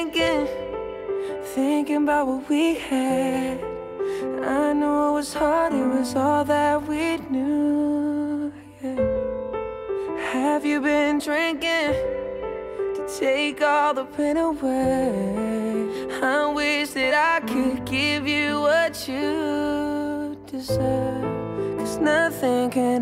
drinking, thinking about what we had. I know it was hard, it was all that we knew, yeah. Have you been drinking to take all the pain away? I wish that I could give you what you deserve, 'cause nothing can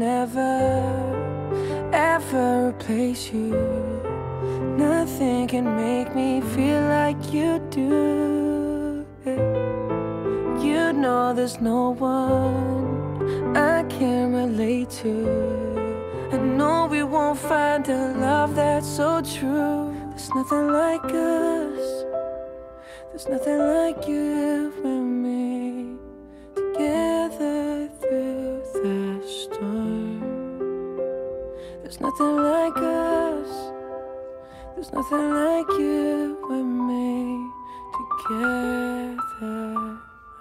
ever replace you. Nothing can make me feel like you do, yeah. You know there's no one I can relate to. I know we won't find a love that's so true. There's nothing like us. There's nothing like you and me, together through the storm. There's nothing like us. There's nothing like you and me, together.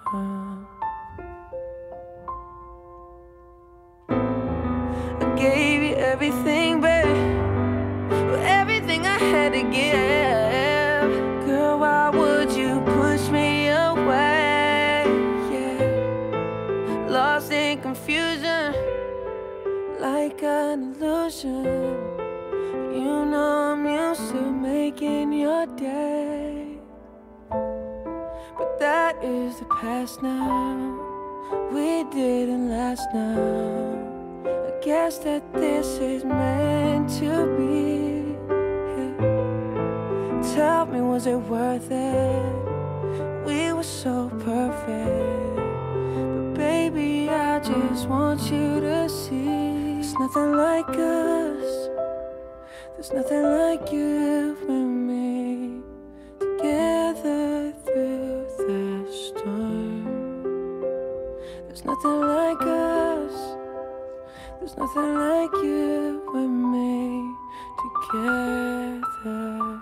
I gave you everything, babe, everything I had to give. Girl, why would you push me away? Yeah, lost in confusion, like an illusion. You know I'm used to making your day, but that is the past now. We didn't last now. I guess that this is meant to be, yeah. Tell me, was it worth it? We were so perfect, but baby, I just want you to see there's nothing like us. There's nothing like you and me, together through the storm. There's nothing like us. There's nothing like you and me, together.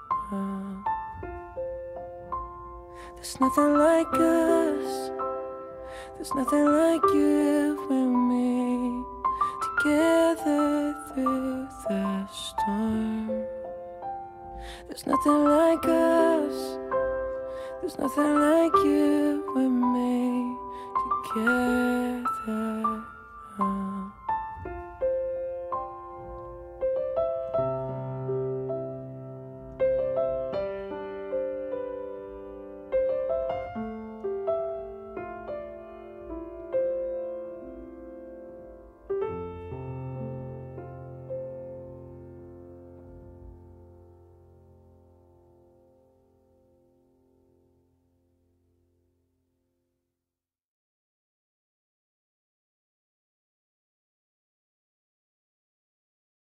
There's nothing like us. There's nothing like you and me, together through the storm. There's nothing like us. There's nothing like you and me, together.